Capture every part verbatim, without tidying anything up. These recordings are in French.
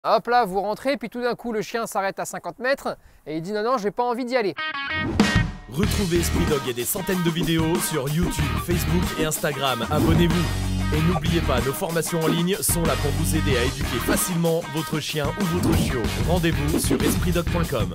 Hop là, vous rentrez, puis tout d'un coup, le chien s'arrête à cinquante mètres et il dit non, non, j'ai pas envie d'y aller. Retrouvez Esprit Dog et des centaines de vidéos sur YouTube, Facebook et Instagram. Abonnez-vous. Et n'oubliez pas, nos formations en ligne sont là pour vous aider à éduquer facilement votre chien ou votre chiot. Rendez-vous sur esprit dog point com.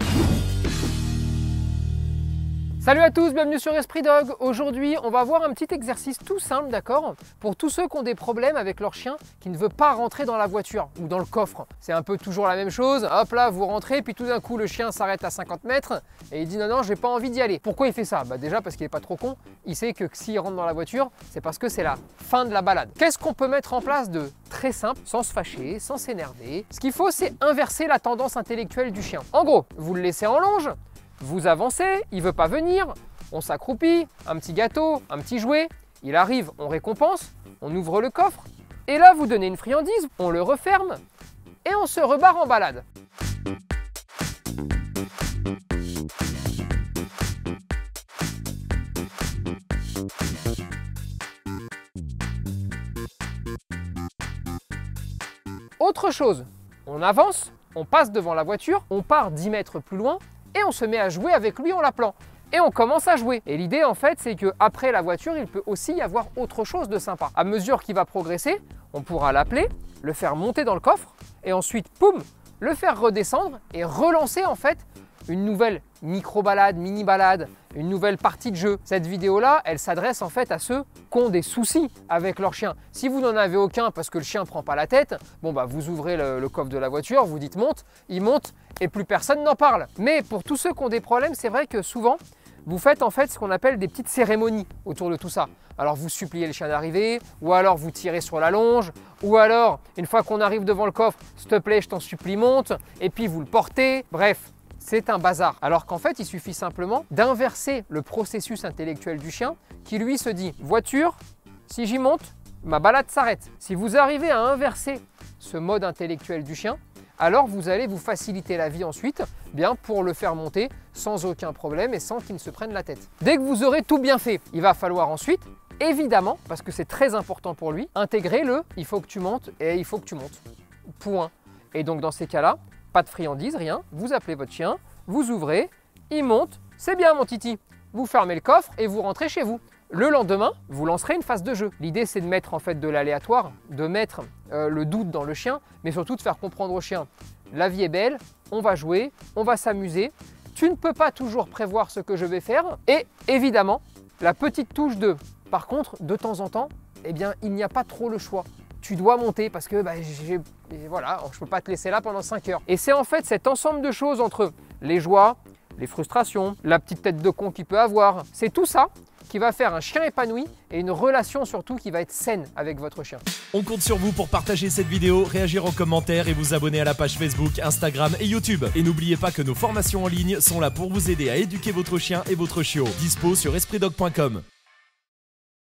Salut à tous, bienvenue sur Esprit Dog. Aujourd'hui, on va voir un petit exercice tout simple, d'accord, pour tous ceux qui ont des problèmes avec leur chien qui ne veut pas rentrer dans la voiture ou dans le coffre. C'est un peu toujours la même chose. Hop là, vous rentrez, puis tout d'un coup, le chien s'arrête à cinquante mètres et il dit non, non, j'ai pas envie d'y aller. Pourquoi il fait ça? Bah déjà parce qu'il est pas trop con. Il sait que s'il rentre dans la voiture, c'est parce que c'est la fin de la balade. Qu'est-ce qu'on peut mettre en place de très simple, sans se fâcher, sans s'énerver? Ce qu'il faut, c'est inverser la tendance intellectuelle du chien. En gros, vous le laissez en longe. Vous avancez, il veut pas venir, on s'accroupit, un petit gâteau, un petit jouet, il arrive, on récompense, on ouvre le coffre, et là vous donnez une friandise, on le referme, et on se rebarre en balade. Autre chose, on avance, on passe devant la voiture, on part dix mètres plus loin, et on se met à jouer avec lui en l'appelant. Et on commence à jouer. Et l'idée en fait, c'est qu'après la voiture, il peut aussi y avoir autre chose de sympa. À mesure qu'il va progresser, on pourra l'appeler, le faire monter dans le coffre, et ensuite, poum, le faire redescendre et relancer en fait une nouvelle micro-balade, mini-balade, une nouvelle partie de jeu. Cette vidéo-là, elle s'adresse en fait à ceux qui ont des soucis avec leur chien. Si vous n'en avez aucun parce que le chien ne prend pas la tête, bon bah vous ouvrez le, le coffre de la voiture, vous dites monte, il monte et plus personne n'en parle. Mais pour tous ceux qui ont des problèmes, c'est vrai que souvent, vous faites en fait ce qu'on appelle des petites cérémonies autour de tout ça. Alors vous suppliez le chien d'arriver, ou alors vous tirez sur la longe, ou alors une fois qu'on arrive devant le coffre, s'il te plaît, je t'en supplie, monte, et puis vous le portez. Bref, c'est un bazar. Alors qu'en fait, il suffit simplement d'inverser le processus intellectuel du chien qui lui se dit voiture, si j'y monte, ma balade s'arrête. Si vous arrivez à inverser ce mode intellectuel du chien, alors vous allez vous faciliter la vie ensuite bien pour le faire monter sans aucun problème et sans qu'il ne se prenne la tête. Dès que vous aurez tout bien fait, il va falloir ensuite, évidemment, parce que c'est très important pour lui, intégrer le « il faut que tu montes » et « il faut que tu montes ». Point. Et donc dans ces cas-là, pas de friandises, rien, vous appelez votre chien, vous ouvrez, il monte, c'est bien mon titi. Vous fermez le coffre et vous rentrez chez vous. Le lendemain, vous lancerez une phase de jeu. L'idée, c'est de mettre en fait de l'aléatoire, de mettre euh, le doute dans le chien, mais surtout de faire comprendre au chien. La vie est belle, on va jouer, on va s'amuser. Tu ne peux pas toujours prévoir ce que je vais faire. Et évidemment, la petite touche de, par contre, de temps en temps, eh bien, il n'y a pas trop le choix. Tu dois monter parce que bah, j'ai, voilà, je ne peux pas te laisser là pendant cinq heures. Et c'est en fait cet ensemble de choses entre les joies, les frustrations, la petite tête de con qu'il peut avoir. C'est tout ça qui va faire un chien épanoui et une relation surtout qui va être saine avec votre chien. On compte sur vous pour partager cette vidéo, réagir en commentaire et vous abonner à la page Facebook, Instagram et YouTube. Et n'oubliez pas que nos formations en ligne sont là pour vous aider à éduquer votre chien et votre chiot. Dispo sur esprit dog point com.